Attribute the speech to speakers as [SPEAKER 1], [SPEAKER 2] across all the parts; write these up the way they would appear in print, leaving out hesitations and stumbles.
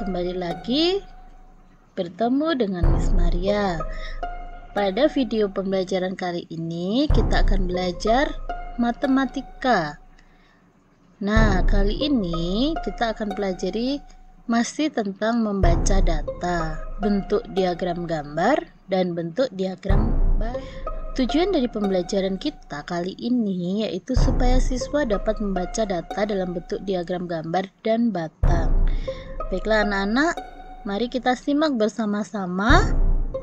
[SPEAKER 1] kembali lagi bertemu dengan Miss Maria. Pada video pembelajaran kali ini kita akan belajar matematika. Nah, kali ini kita akan pelajari masih tentang membaca data, bentuk diagram gambar dan bentuk diagram bar. Tujuan dari pembelajaran kita kali ini yaitu supaya siswa dapat membaca data dalam bentuk diagram gambar dan batang. Baiklah anak-anak, mari kita simak bersama-sama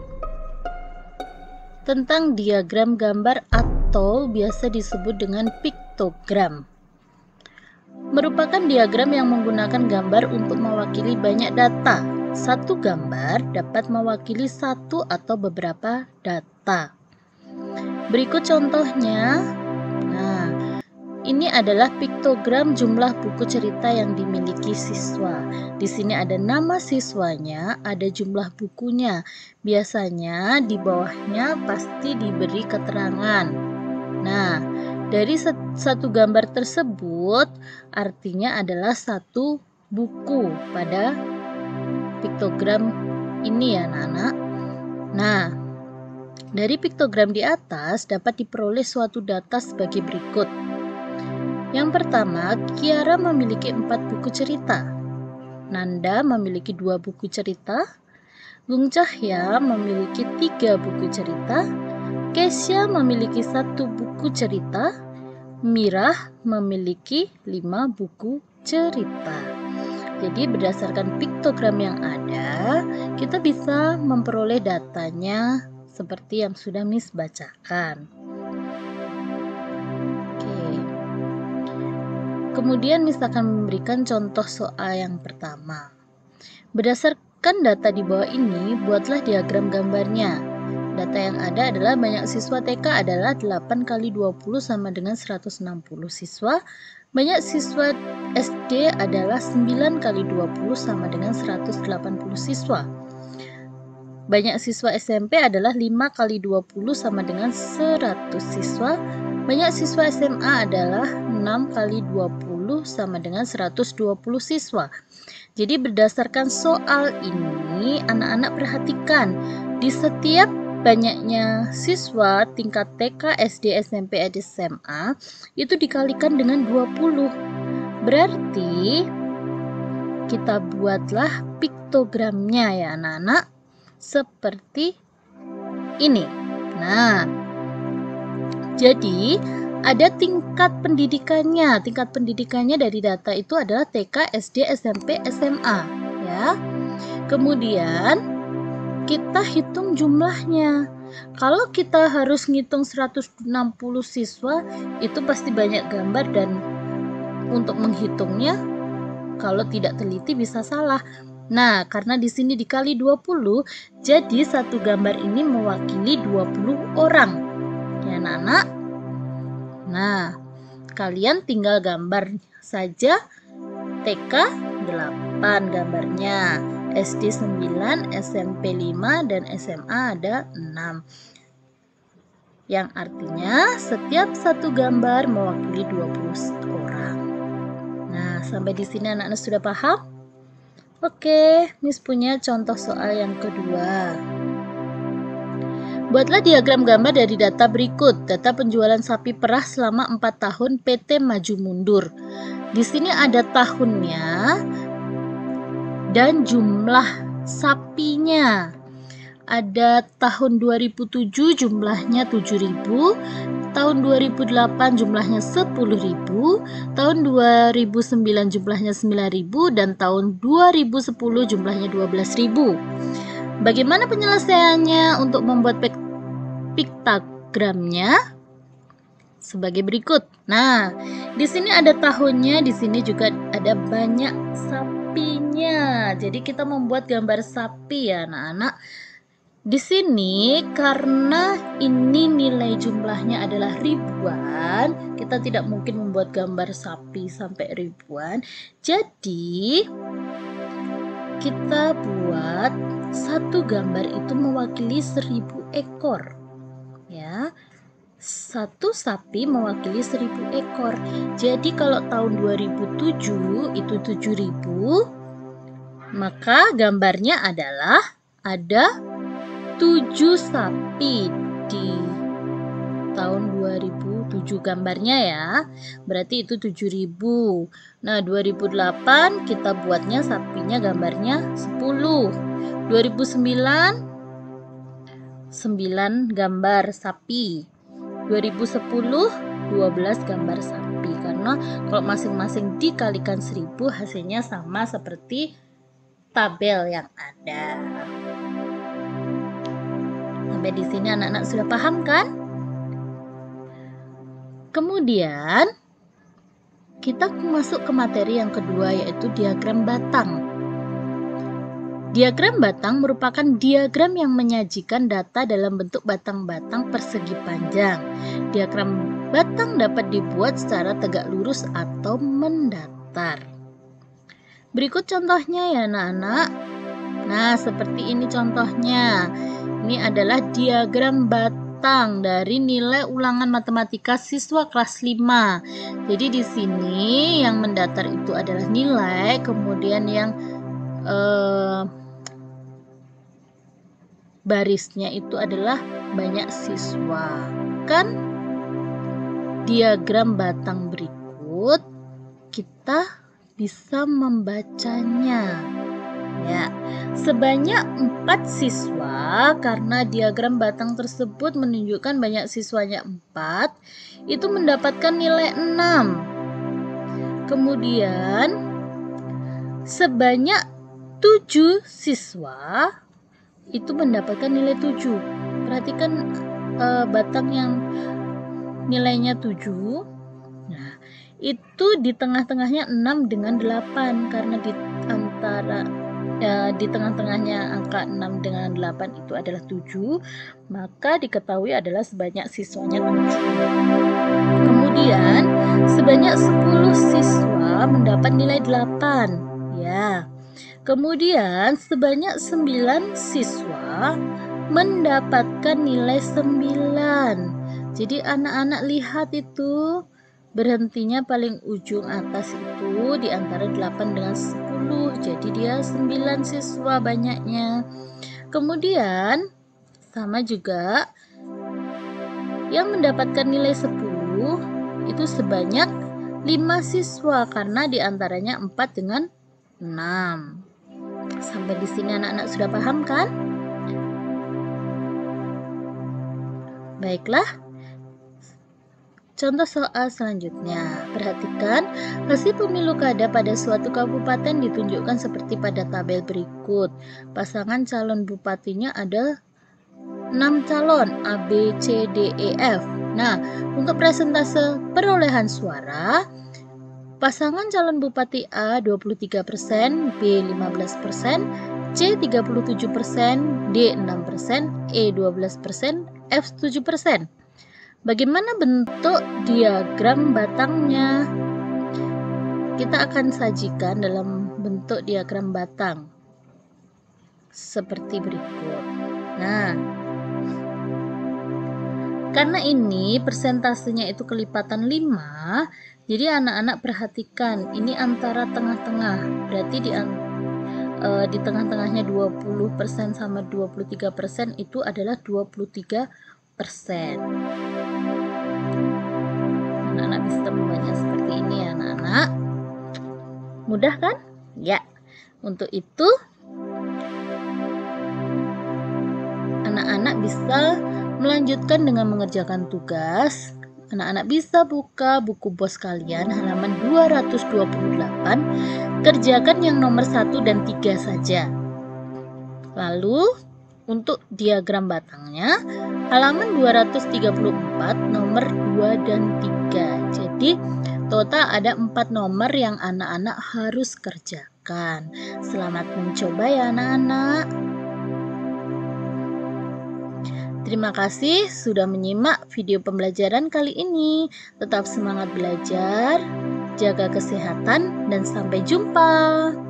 [SPEAKER 1] tentang diagram gambar atau biasa disebut dengan piktogram. Merupakan diagram yang menggunakan gambar untuk mewakili banyak data. Satu gambar dapat mewakili satu atau beberapa data. Berikut contohnya. Nah, ini adalah piktogram jumlah buku cerita yang dimiliki siswa. Di sini ada nama siswanya, ada jumlah bukunya. Biasanya di bawahnya pasti diberi keterangan. Nah, dari satu gambar tersebut artinya adalah satu buku pada piktogram ini ya anak-anak. Nah, dari piktogram di atas dapat diperoleh suatu data sebagai berikut. Yang pertama, Kiara memiliki 4 buku cerita. Nanda memiliki 2 buku cerita. Gung Cahya memiliki 3 buku cerita. Kesya memiliki 1 buku cerita. Mirah memiliki 5 buku cerita. Jadi berdasarkan piktogram yang ada, kita bisa memperoleh datanya seperti yang sudah Miss bacakan. Kemudian Miss akan memberikan contoh soal yang pertama. Berdasarkan data di bawah ini, buatlah diagram gambarnya. Data yang ada adalah banyak siswa TK adalah 8 kali 20 sama dengan 160 siswa. Banyak siswa SD adalah 9 kali 20 sama dengan 180 siswa. Banyak siswa SMP adalah 5 kali 20 sama dengan 100 siswa. Banyak siswa SMA adalah 6 kali 20 sama dengan 120 siswa. Jadi berdasarkan soal ini, anak-anak perhatikan di setiap banyaknya siswa tingkat TK, SD, SMP, SMA itu dikalikan dengan 20. Berarti kita buatlah piktogramnya ya anak-anak seperti ini. Nah, jadi ada tingkat pendidikannya. Tingkat pendidikannya dari data itu adalah TK, SD, SMP, SMA, ya. Kemudian kita hitung jumlahnya. Kalau kita harus ngitung 160 siswa, itu pasti banyak gambar dan untuk menghitungnya kalau tidak teliti bisa salah. Nah, karena di sini dikali 20, jadi satu gambar ini mewakili 20 orang. Ya, anak-anak. Nah, kalian tinggal gambar saja. TK 8 gambarnya, SD 9, SMP 5, dan SMA ada 6. Yang artinya setiap satu gambar mewakili 20 orang. Nah, sampai di sini anak-anak sudah paham? Oke, Miss punya contoh soal yang kedua. Buatlah diagram gambar dari data berikut. Data penjualan sapi perah selama 4 tahun PT Maju Mundur. Di sini ada tahunnya dan jumlah sapinya. Ada tahun 2007 jumlahnya 7.000, tahun 2008 jumlahnya 10.000, tahun 2009 jumlahnya 9.000, dan tahun 2010 jumlahnya 12.000. Bagaimana penyelesaiannya untuk membuat piktogramnya? Sebagai berikut. Nah, di sini ada tahunnya, di sini juga ada banyak sapinya. Jadi kita membuat gambar sapi ya, anak-anak. Di sini karena ini nilai jumlahnya adalah ribuan, kita tidak mungkin membuat gambar sapi sampai ribuan. Jadi kita buat satu gambar itu mewakili 1000 ekor. Ya. Satu sapi mewakili 1000 ekor. Jadi kalau tahun 2007 itu 7.000, Maka gambarnya adalah ada 7 sapi di tahun 2007 gambarnya ya. Berarti itu 7.000. Nah, 2008 kita buatnya sapinya gambarnya 10. 2009 9 gambar sapi. 2010 12 gambar sapi. Karena kalau masing-masing dikalikan 1000 hasilnya sama seperti tabel yang ada. Sampai di sini anak-anak sudah paham kan? Kemudian kita masuk ke materi yang kedua, yaitu diagram batang. Diagram batang merupakan diagram yang menyajikan data dalam bentuk batang-batang persegi panjang. Diagram batang dapat dibuat secara tegak lurus atau mendatar. Berikut contohnya ya anak-anak. Nah, seperti ini contohnya. Ini adalah diagram batang dari nilai ulangan matematika siswa kelas 5. Jadi di sini yang mendatar itu adalah nilai, kemudian yang barisnya itu adalah banyak siswa. Kan diagram batang berikut kita bisa membacanya. Ya, sebanyak 4 siswa, karena diagram batang tersebut menunjukkan banyak siswanya 4, itu mendapatkan nilai 6. Kemudian sebanyak 7 siswa itu mendapatkan nilai 7. Perhatikan batang yang nilainya 7. Nah, itu di tengah-tengahnya 6 dengan 8, karena di tengah-tengahnya angka 6 dengan 8 itu adalah 7, maka diketahui adalah sebanyak siswanya 7. Kemudian sebanyak 10 siswa mendapat nilai 8. Ya. Kemudian sebanyak 9 siswa mendapatkan nilai 9. Jadi anak-anak lihat itu berhentinya paling ujung atas itu di antara 8 dengan 10. Jadi dia 9 siswa banyaknya. Kemudian sama juga yang mendapatkan nilai 10 itu sebanyak 5 siswa, karena di antaranya 4 dengan 6. Sampai di sini anak-anak sudah paham kan? Baiklah. Contoh soal selanjutnya. Perhatikan, hasil pemilu kada pada suatu kabupaten ditunjukkan seperti pada tabel berikut. Pasangan calon bupatinya ada 6 calon A, B, C, D, E, F. Nah, untuk persentase perolehan suara, pasangan calon bupati A 23%, B 15%, C 37%, D 6%, E 12%, F 7%. Bagaimana bentuk diagram batangnya? Kita akan sajikan dalam bentuk diagram batang seperti berikut. Nah, karena ini persentasenya itu kelipatan 5, jadi anak-anak perhatikan, ini antara tengah-tengah. Berarti di tengah-tengahnya 20% sama 23% itu adalah 23%. Anak-anak bisa membacanya seperti ini ya anak-anak. Mudah kan? Ya. Untuk itu anak-anak bisa melanjutkan dengan mengerjakan tugas. Anak-anak bisa buka buku bos kalian halaman 228. Kerjakan yang nomor 1 dan 3 saja. Lalu untuk diagram batangnya halaman 234 nomor 2 dan 3. Jadi total ada 4 nomor yang anak-anak harus kerjakan. Selamat mencoba ya anak-anak. Terima kasih sudah menyimak video pembelajaran kali ini. Tetap semangat belajar, jaga kesehatan, dan sampai jumpa.